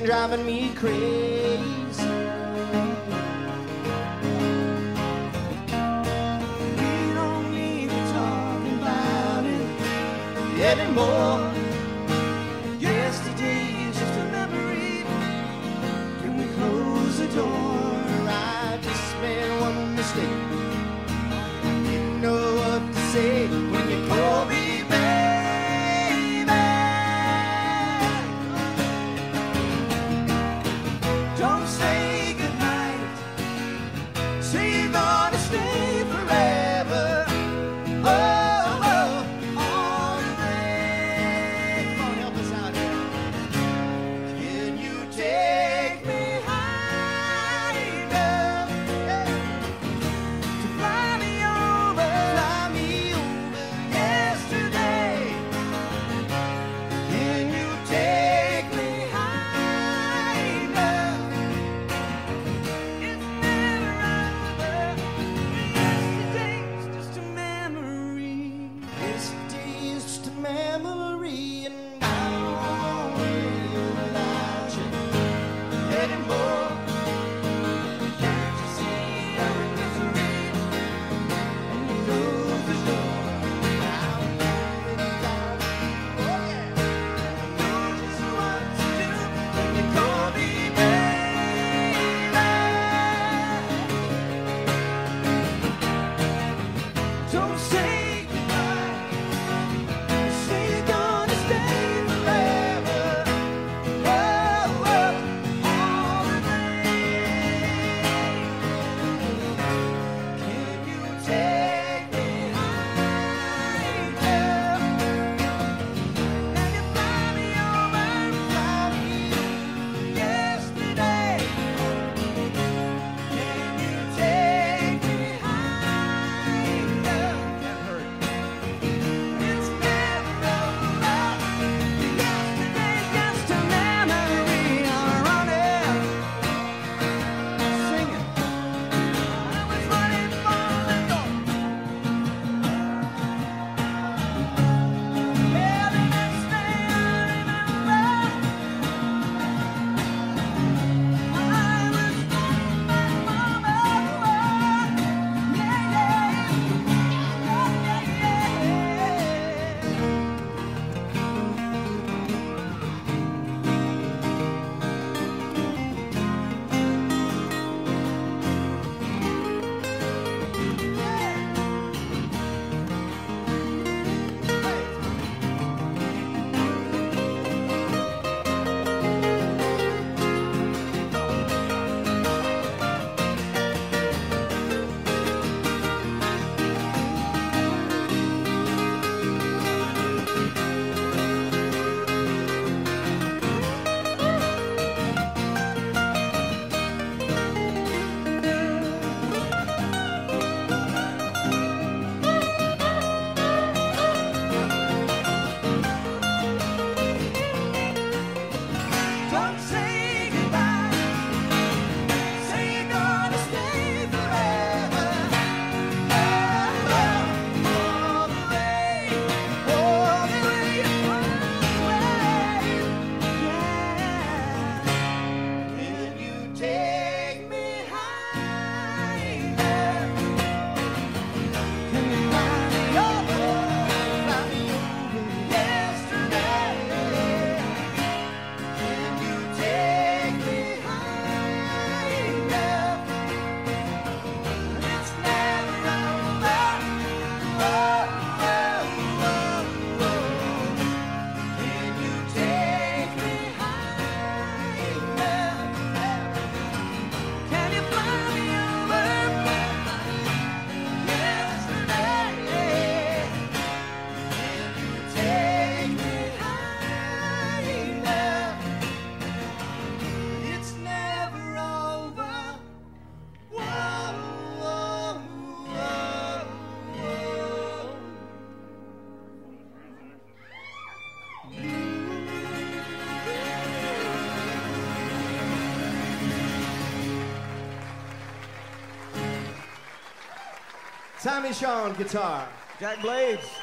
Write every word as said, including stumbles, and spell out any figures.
been driving me crazy. We don't need to talk about it anymore. Yesterday is just a memory. Can we close the door? I just made one mistake. Didn't know what to say when you call me baby. Don't say goodnight. Say you're gonna stay forever. Oh, oh, on the way. Come on, help us out here. Can you take me high enough, yeah, to fly me over, fly me over yesterday? Can you take me high enough? It's never over. Yesterday's just a memory. Yesterday is just a memory, and I don't want to live without you anymore. Can't you see I'm in misery? And you close the door. Now I'm moving down. Oh yeah. I know just what to do when you call me baby. Don't say goodbye. Say you're gonna stay forever. Oh, oh, all the way. Can you take me high enough? Now you fly me over, fly me yesterday. Can you take me high enough? That hurt. It's never over. Yesterday's just a memory. I'm running, singing. I was running for the door. Yeah, the next thing I remember, I was walking back from the world. Yeah, yeah, yeah, yeah. Don't say goodbye. Say you're gonna stay forever. Oh, oh, all the way, all the way, all the way. Yeah. Can you take me high enough? Can you fly me over, fly me over yesterday? Can you take me high enough? It's never over. Oh, oh, oh, oh. Can you take me high enough? Can you fly me over yesterday? Can you take me high enough? It's never over. Whoa, whoa, whoa, whoa. Tommy Shaw on guitar. Jack Blades.